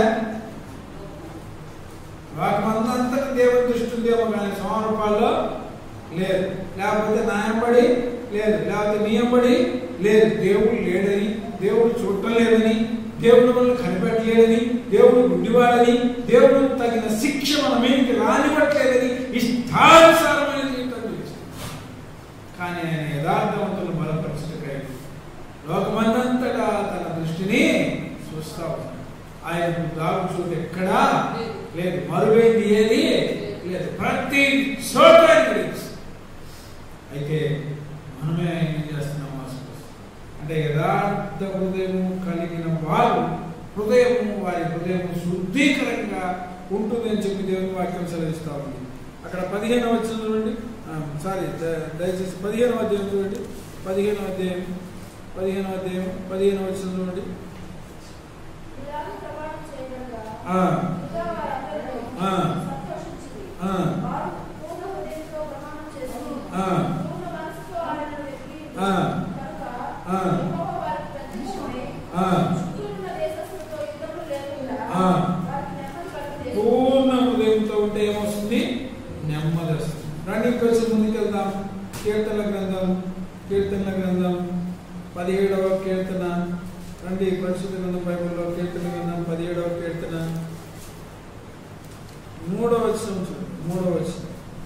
Speaker 1: లోకమందంతటా దేవుని దృష్టి ఉందేమో కానీ సోమరపాల్లో లేదు. లేకపోతే నాయంబడి లేదు, లేకపోతే నీయంబడి లేదు. దేవుడు లేడని, దేవుడు చూడటం లేదని, దేవుడు మనల్ని కనిపెట్టలేదని, దేవుడు గుడ్డివాడని, దేవుడు తగిన శిక్ష మన మీదకి రానివ్వట్లేదని ఇష్టానుసారమైన జీవితం చేస్తాం. కానీ ఆయన యథార్థవంతులను బలపరచుటకై లోకమందంతటా తన దృష్టిని చూస్తా ఉన్నాడు. ఆయనకు దాగు చోటు ఎక్కడా లేదు, మరువైంది ఏది లేదు, ప్రతి చోట గురించి. అయితే మనమే ఆయన ఏం చేస్తున్నాం? అంటే యథార్థ హృదయము కలిగిన వారు హృదయము వారి హృదయము శుద్ధీకరంగా ఉంటుందని చెప్పి దేవుని వాక్యం సెలవిస్తా ఉంది. అక్కడ పదిహేనవ వచనం చూడండి. సారీ దయచేసి పదిహేనవ అధ్యాయం చూడండి. పదిహేనవ అధ్యాయం పదిహేనవ అధ్యాయం పదిహేనవ వచనం చూడండి. పూర్ణ హృదయంతో ఉంటే ఏమొస్తుంది? నెమ్మది వస్తుంది. రండి కొంచెం ముందుకెళ్దాం. కీర్తనల గ్రంథం కీర్తనల గ్రంథం పదిహేడవ కీర్తన. రండి పరిశుద్ధ గ్రంథం బైబిల్లో కీర్తన గ్రంథం పదిహేడవ కీర్తన మూడవ వచనం చూడండి. మూడవ వచనం.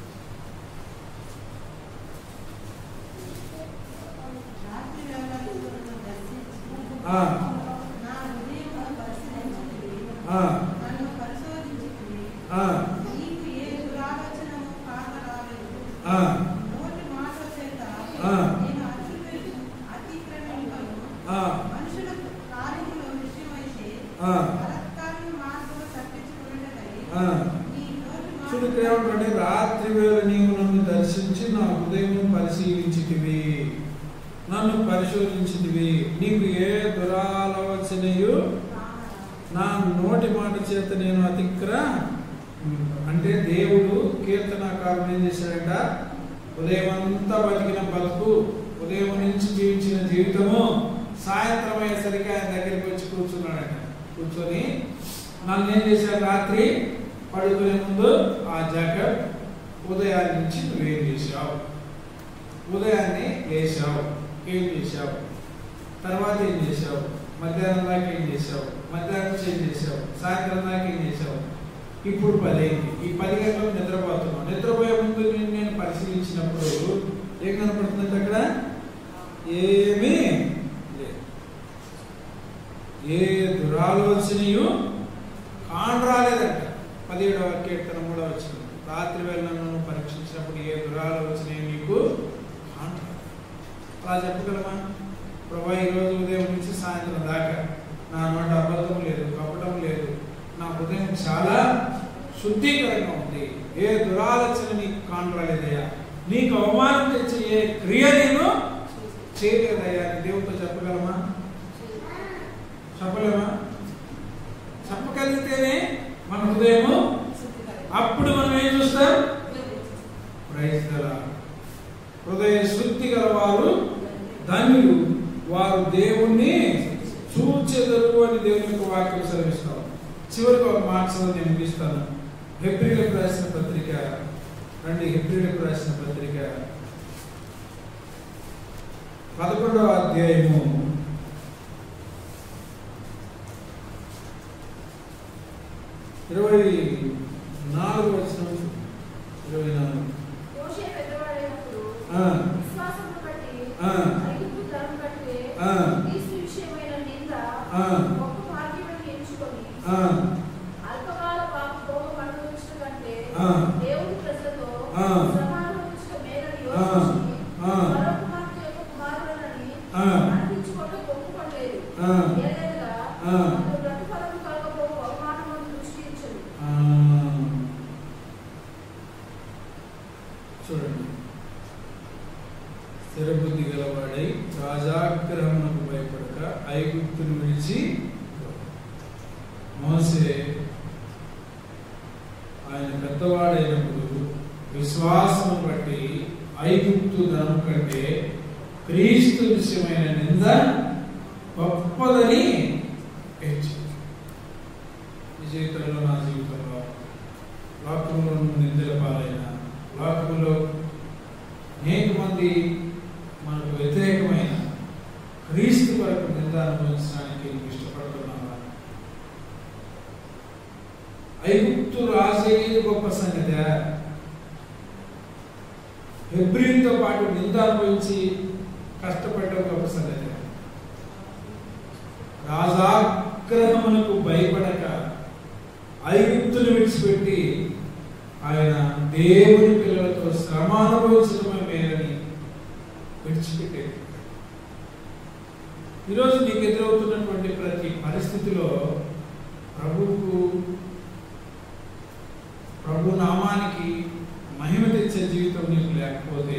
Speaker 1: చూడుకేమంటే రాత్రి వేళ నీవు నన్ను దర్శించి నా హృదయం పరిశీలించితివి, నన్ను పరిశోధించితివి. నీకు ఏ దురాలోచనయు నా నోటి మాట చేత నేను అతిక్ర. అంటే దేవుడు కీర్తనాకారుడు ఏం చేశాడంట? ఉదయం అంతా బతికిన బతుకు, ఉదయం నుంచి జీవించిన జీవితము సాయంత్రం అయ్యేసరికి ఆయన దగ్గరికి వచ్చి కూర్చున్నాడంట. కూర్చొని నన్ను ఏం చేశాడు? రాత్రి పడుకునే ముందు ఆ జాకెట్ ఉదయాన్ని నుంచి నువ్వేం చేశావు, ఉదయాన్నే లేచావు, ఏం చేశావు, తర్వాత ఏం చేసావు, మధ్యాహ్నం దాకా ఏం చేసావు, మధ్యాహ్నం ఏం చేసావు, సాయంత్రం దాకా ఏం చేసావు, ఇప్పుడు పది అయింది, ఈ పది గంటలకు నిద్రపోతున్నావు. నిద్రపోయే ముందు నేను నేను పరిశీలించినప్పుడు ఏం కనపడుతుందంటే అక్కడ ఏమీ లేదు. ఏ దురాలోచనయు కానరాలేదంట. పదిహేడవ కీర్తన మూడవ వచనం, రాత్రి వేళ నన్ను పరీక్షించినప్పుడు ఏ దురాలోచన నీకు కానరాలేదు. అలా చెప్పగలమా? ప్రభా ఈరోజు ఉదయం నుంచి సాయంత్రం దాకా నా నోట అబద్ధం లేదు, కపటం లేదు, నా హృదయం చాలా శుద్ధీకరంగా ఉంది, ఏ దురాలోచన నీకు కానరాలేదయ్యా, నీకు అవమానం తెచ్చే ఏ క్రియ నేను చేయలేదయ్యా అని దేవుడితో చెప్పగలమా? చెప్పలేమా? చెప్పగలిగితేనే మన హృదయము, అప్పుడు మనం ఏం చూస్తాం? Praise the Lord. హృదయ శుద్ధి గల వారు ధన్యులు, వారు దేవుణ్ణి చూచెదరు అని దేవుని యొక్క వాక్యం సెలవిస్తాం. చివరికి ఒక మాట నేను ముగిస్తాను. హెబ్రీయులకు రాసిన పత్రిక, రండి హెబ్రీయులకు రాసిన పత్రిక పదకొండవ అధ్యాయము ఇరవై నాలుగు వచనం, ఇరవై నాలుగు. చూడండి, స్థిరబుద్ధి గలవాడై రాజాగ్రహమునకు భయపడక ఐగుప్తును విడిచి. మోసే ఆయన పెద్దవాడైనప్పుడు విశ్వాసము బట్టి ఐగుప్తు ధనం కంటే క్రీస్తు విషయమైన నింద గొప్పదని హెచ్చింది. ఈ జీవితంలో, నా జీవితంలో లోకంలో నిందల పాలైన, లోకంలో అనేక మంది మనకు వ్యతిరేకమైన క్రీస్తు కొరకు నింద అనుభవించడానికి ఇష్టపడుతున్నావా? ఐగుప్తు రాజయ్యేది గొప్ప సంగతి. హెబ్రీయులతో పాటు నింద అనుభవించి కష్టపడడం గొప్ప సంగతి. రాజాగ్రహమునకు భయపడక ఐగుప్తును విడిచిపెట్టి ఆయన దేవుని పిల్లలతో శ్రమ అనుభవించడమే మేలని విడిచిపెట్టేది. ఈరోజు నీకు ఎదురవుతున్నటువంటి ప్రతి పరిస్థితిలో ప్రభువుకు, ప్రభు నామానికి మహిమ తెచ్చే జీవితం నీకు లేకపోతే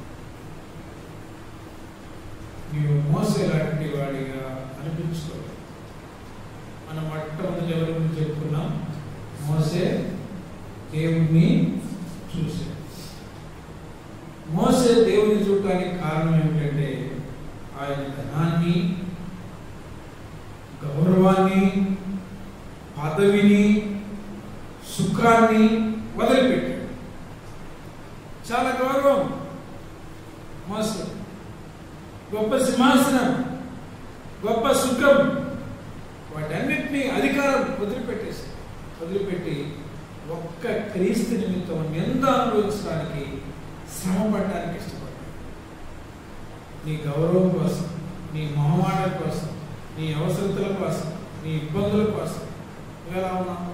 Speaker 1: నీవు మోసే లాంటి వాడిగా అనిపించుకోవాలి. మనం మొట్టమొదటి ఎవరి గురించి చెప్పుకున్నాం? మోసే దేవుణ్ణి చూసే. మోసే దేవుని చూడటానికి కారణం ఏమిటంటే ఆయన ధనాన్ని, గౌరవాన్ని, పదవిని, సుఖాన్ని వదిలిపెట్టాడు. చాలా గౌరవం మోసే, గొప్ప సింహాసనం, గొప్ప సుఖం, వాటన్నిటినీ అధికారం వదిలిపెట్టేసి వదిలిపెట్టి ఒక్క క్రీస్తు నిమిత్తం నింద అనుభవించడానికి, శ్రమపడడానికి ఇష్టపడ్డాడు. నీ గౌరవం కోసం, నీ మొహమాటం కోసం, నీ అవసరతల కోసం, నీ ఇబ్బందుల కోసం ఎలా ఉన్నావు?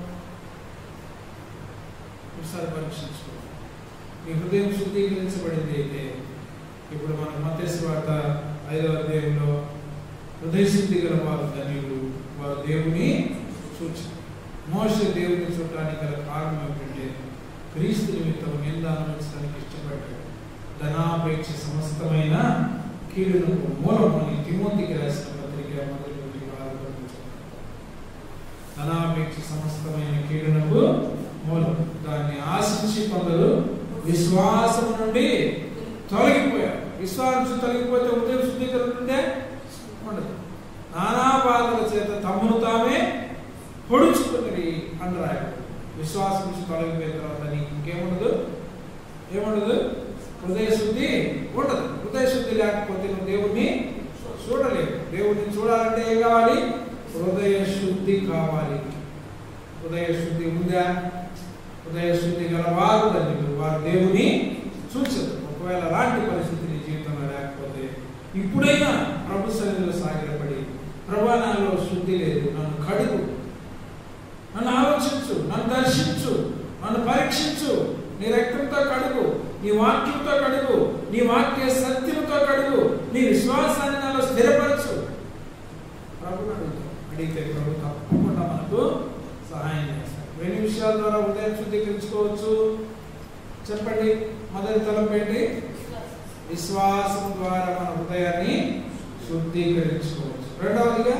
Speaker 1: ఒకసారి పరీక్షించుకో. నీ హృదయం శుద్ధీకరించబడింది అయితే ఇప్పుడు మన మత్తయి సువార్త ఐదవ అధ్యాయంలో హృదయ శుద్ధి గల వారు ధన్యులు, వారు దేవుని చూచి. మోసే దేవుని చూడటానికి గల కారణం ఏమిటంటే క్రీస్తు నిమిత్తం నింద అనుభవించడానికి ఇష్టపడ్డాడు. ధనాపేక్ష సమస్తమైన కీడునకు మూలం అని తిమోతికి రాసిన పత్రిక మొదటి నుండి ప్రారంభించారు. ధనాపేక్ష సమస్తమైన కీడునకు మూలం. దాన్ని ఆశించి కొందరు విశ్వాసం నుండి తొలగిపోయారు. విశ్వాసం తొలగిపోతే ఉదయం శుద్ధీకరణ ఉంటే ఉండదు. నానా బాధల చేత తమ్మును తామే పొడుచుకున్నది అని రాయబడి. విశ్వాసం నుంచి తొలగిపోయిన తర్వాత నీకు ఇంకేముండదు, ఏముండదు, హృదయ శుద్ధి ఉండదు. హృదయ శుద్ధి లేకపోతే నువ్వు దేవుణ్ణి చూడలేవు. దేవుడిని చూడాలంటే ఏం కావాలి? హృదయ శుద్ధి కావాలి. హృదయ శుద్ధి ఉందా? హృదయ శుద్ధి గల వారు ధన్యులు, వారు దేవుని చూచరు. ఒకవేళ అలాంటి పరిస్థితి నీ జీవితంలో లేకపోతే ఇప్పుడైనా ప్రభు సన్నిధిలో సాగిలపడి, ప్రభువా నాలో శుద్ధి లేదు, నన్ను కడుగు, నన్ను ఆలోచించు, నన్ను దర్శించు, నన్ను పరీక్షించు, నీ రక్తంతో కడుగు, నీ వాక్యంతో కడుగు, నీ వాక్య సత్యంతో కడుగు, నీ విశ్వాసాన్ని నాలో స్థిరపరచు. ప్రభుని అడుగుతాం. అడిగితే ప్రభు తప్పకుండా మనకు సహాయం చేస్తాడు. రెండు విషయాల ద్వారా హృదయం శుద్ధీకరించుకోవచ్చు చెప్పండి. మొదటి తలంపు ఏంటి? విశ్వాసం ద్వారా మన హృదయాన్ని శుద్ధీకరించుకోవచ్చు. రెండవదిగా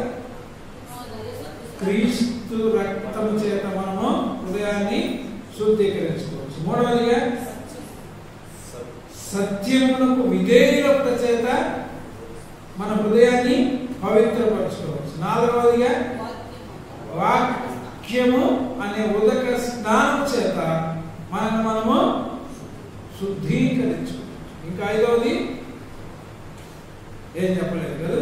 Speaker 1: క్రీస్తు రక్తము చేత మనము హృదయాన్ని శుద్ధీకరించుకోవచ్చు. మూడవదిగా సత్యమునకు విధేయులత చేత మన హృదయాన్ని పవిత్రపరచుకోవచ్చు. నాలుగవదిగా వాక్యము అనే ఉదక స్నానం చేత మనల్ని మనము శుద్ధీకరించుకోవచ్చు. ఇంకా ఐదవది ఏం చెప్పలేదు కదా,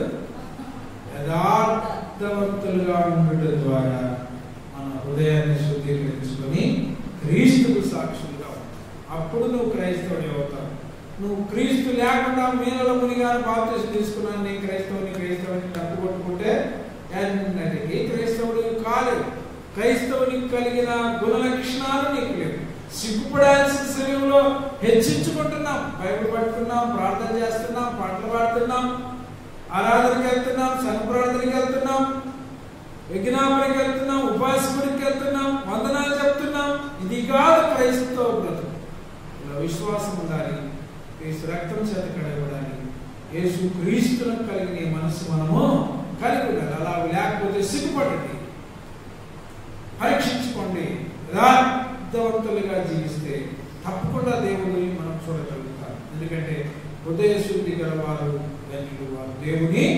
Speaker 1: యథార్థవంతులుగా ఉండటం ద్వారా మన హృదయాన్ని శుద్ధీకరించుకొని క్రీస్తుకు సాక్షులుగా ఉంటావు. అప్పుడు నువ్వు క్రైస్తవుడి అవుతావు. నువ్వు క్రీస్తు లేకుండా మీనలో మునిగాను బాప్తిసం తీసుకున్నాను, నీ క్రైస్తవుని క్రైస్తవుని తప్పు కొట్టుకుంటే ఎన్నటికీ క్రైస్తవుడు కాలేదు. క్రైస్తవునికి కలిగిన గుణ లక్షణాలు నీకు లేవు. సిగ్గుపడాల్సిన సమయంలో హెచ్చించుకుంటున్నాం, బైబిల్ పట్టుకున్నాం, ప్రార్థన చేస్తున్నాం, పాటలు పాడుతున్నాం, ఆరాధనకి వెళ్తున్నాం, సంఘ ప్రార్థనకి వెళ్తున్నాం, విజ్ఞాపనకి వెళ్తున్నాం, ఉపాసకుడికి వెళ్తున్నాం, వందనాలు చెప్తున్నాం. ఇది కాదు క్రైస్తవ బ్రతుకు. ఇలా విశ్వాసం ఉండాలి, యేసు రక్తం చేత కడగబడాలి, యేసు క్రీస్తులకు కలిగిన మనసు మనము కలిగి ఉండాలి. అలా లేకపోతే సిగ్గుపడండి, పరీక్షించుకోండి. యథార్థవంతులుగా జీవిస్తే తప్పకుండా దేవుడిని మనం చూడగలుగుతాం. ఎందుకంటే హృదయ శుద్ధి గల వారు ధన్యులు, వారు దేవుని